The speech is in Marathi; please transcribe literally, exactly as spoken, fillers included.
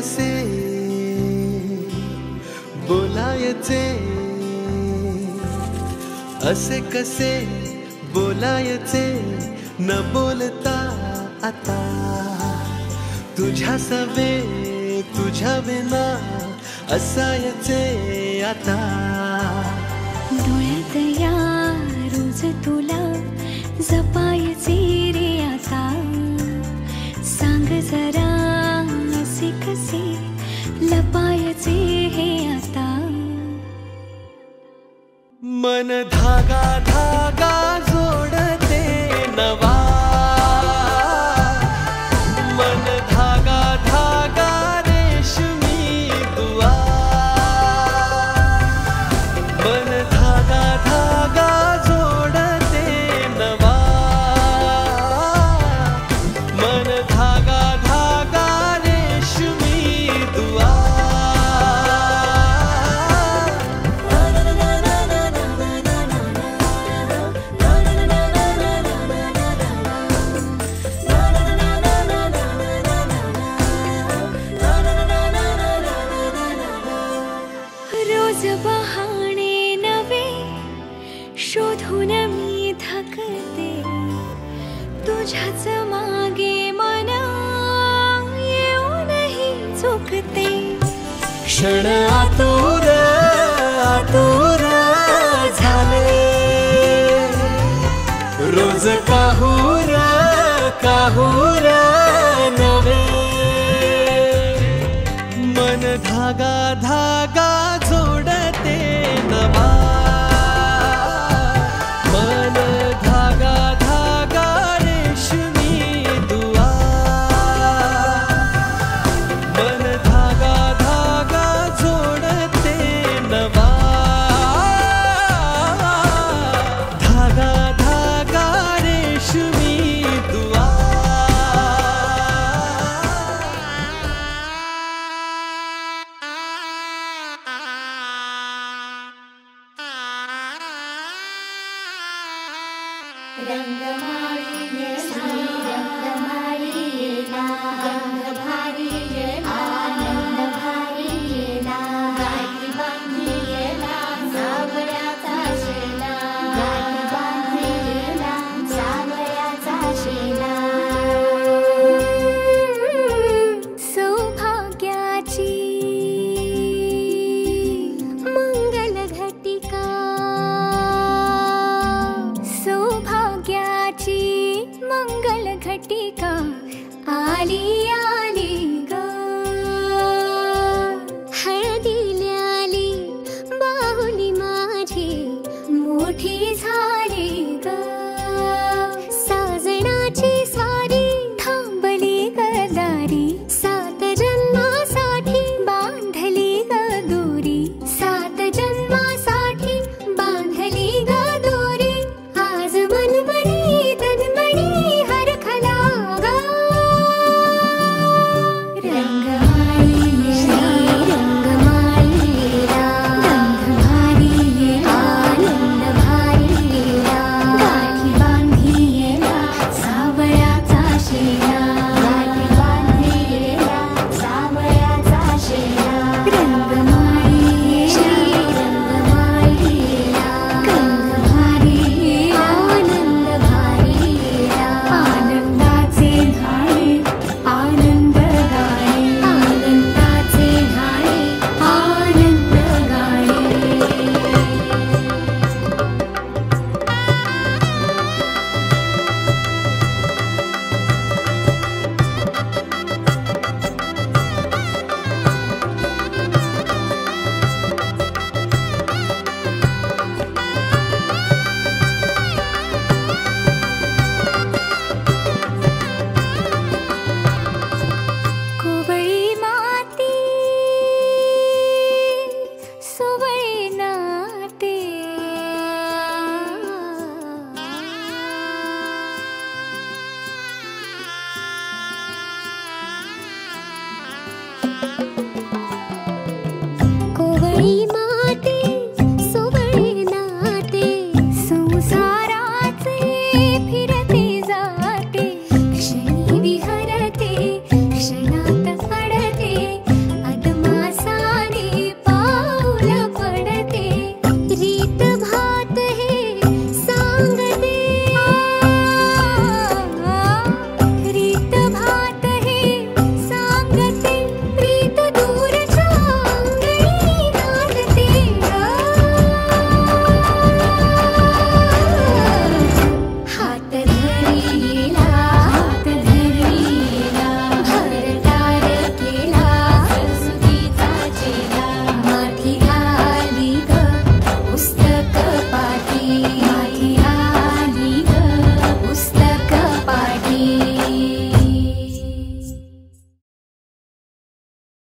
कसे बोलायचे, असे कसे बोलायचे न बोलता आता, तुझ्या सवे तुझ्या विना असायचे आता। डोळ्यात या रोज तुला जपायचे रे आता, सांग जरा असे कसे लपायचे हे आता। मन धागा धागा जोडते नवा, मन धागा धागा रेशमी दुआ, मन धागा धागा जोडते नवा, मन धागा धागा रेशमी दुआ। रोज बहाणे नवे शोधून मी थकते, तुझ्याच मागे मन येऊनही चुकते। क्षण आतुर आतुर झाले, रोज काहूर काहूर नवे, मन धागा धागा जोडते नवा, मन धागा धागा रेशमी दुआ, मन धागा धागा जोडते नवा, धागा धागा रेशमी दुआ। रंगमाळा